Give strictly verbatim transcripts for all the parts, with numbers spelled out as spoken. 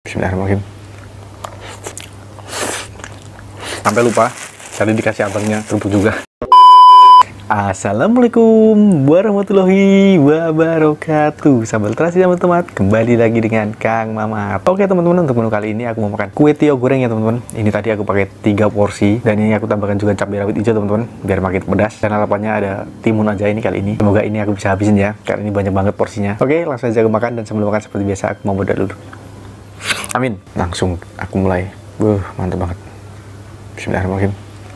Bismillahirrahmanirrahim. Sampai lupa, tadi dikasih abangnya kerupuk juga. Assalamualaikum warahmatullahi wabarakatuh. Sahabat terasi teman-teman, kembali lagi dengan Kang Mamat. Oke teman-teman, untuk menu kali ini aku mau makan kue tiaw goreng ya teman-teman. Ini tadi aku pakai tiga porsi, dan ini aku tambahkan juga cabai rawit hijau teman-teman, biar makin pedas. Dan harapannya ada timun aja ini kali ini. Semoga ini aku bisa habisin ya, karena ini banyak banget porsinya. Oke, langsung aja aku makan, dan sebelum makan seperti biasa aku mau berdoa dulu. Amin. Langsung aku mulai. Wuh, mantap banget. Bismillahirrahmanirrahim.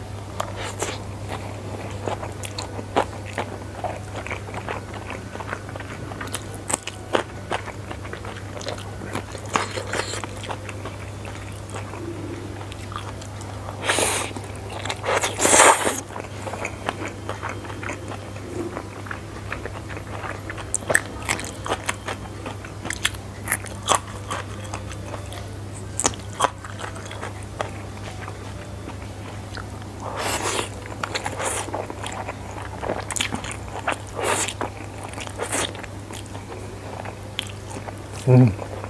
Hmm.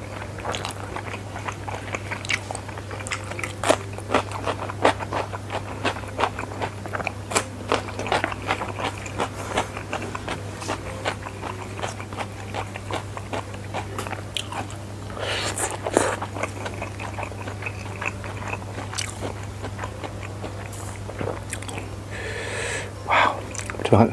Wow, betul banget.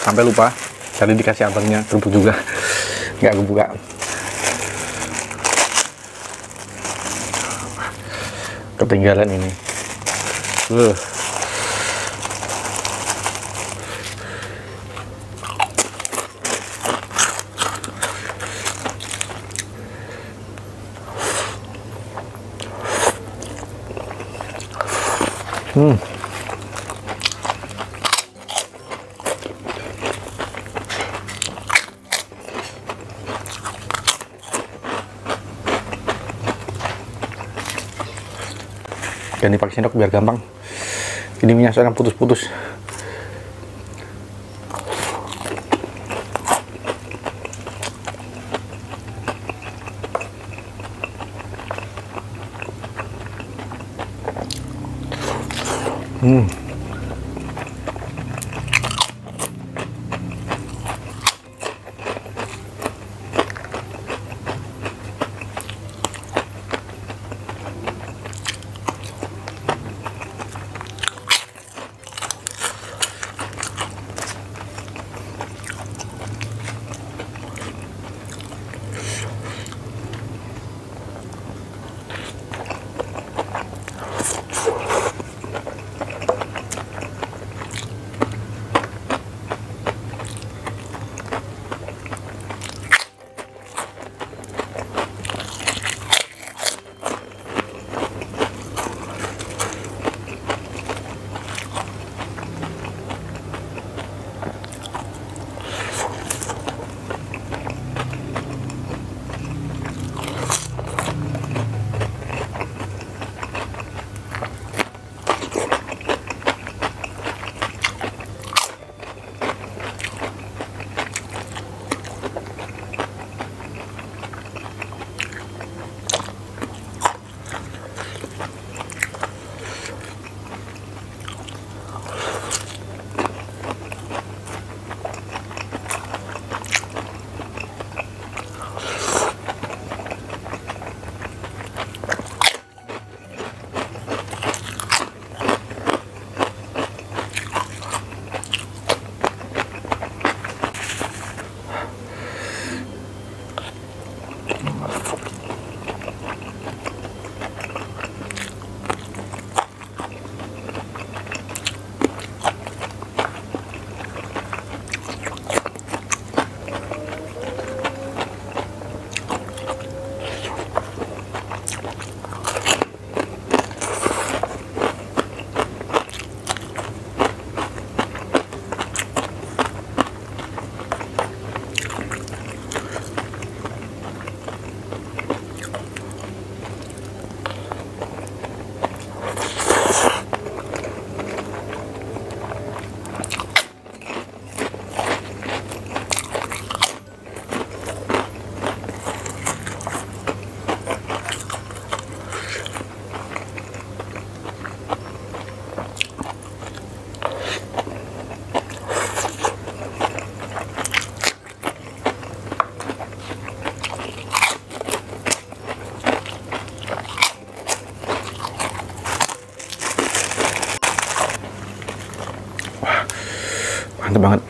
sampai lupa. Tadi dikasih abangnya kerupuk juga, nggak aku buka. Ketinggalan ini. Uh. Hmm. Ganti pakai sendok biar gampang. Ini minyak soalnya putus-putus. Hmm. Mantap banget.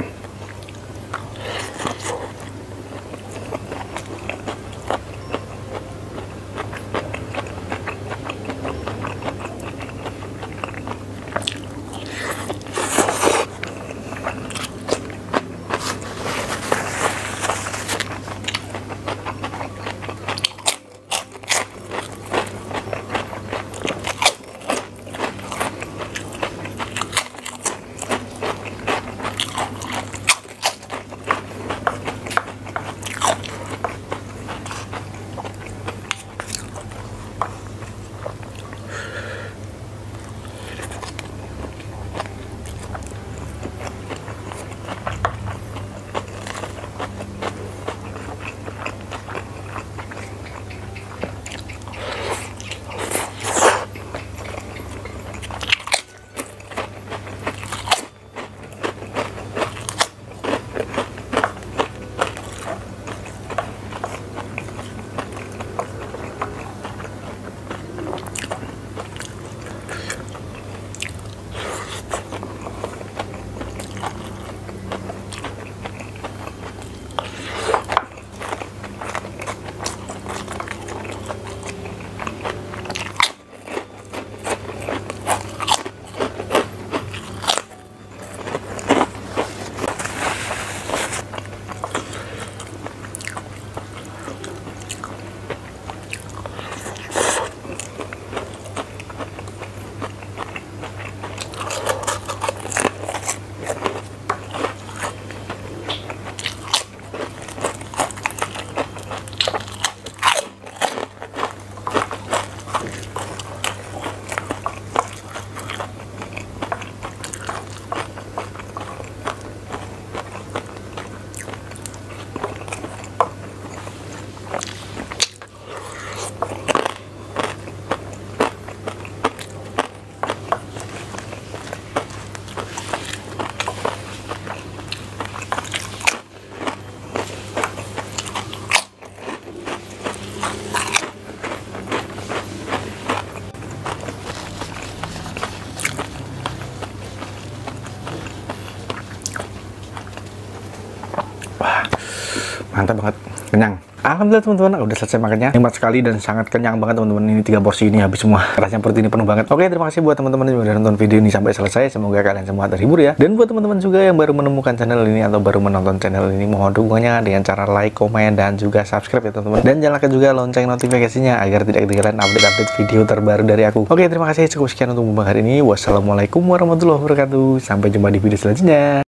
mantap banget, kenyang. Alhamdulillah teman-teman, udah selesai makannya. Nikmat sekali dan sangat kenyang banget teman-teman. Ini tiga porsi ini habis semua. Rasanya perut ini penuh banget. Oke, terima kasih buat teman-teman yang udah nonton video ini sampai selesai. Semoga kalian semua terhibur ya. Dan buat teman-teman juga yang baru menemukan channel ini atau baru menonton channel ini, mohon dukungannya dengan cara like, komen, dan juga subscribe ya teman-teman. Dan nyalakan juga lonceng notifikasinya agar tidak ketinggalan update-update video terbaru dari aku. Oke, terima kasih. Cukup sekian untuk hari ini. Wassalamualaikum warahmatullahi wabarakatuh. Sampai jumpa di video selanjutnya.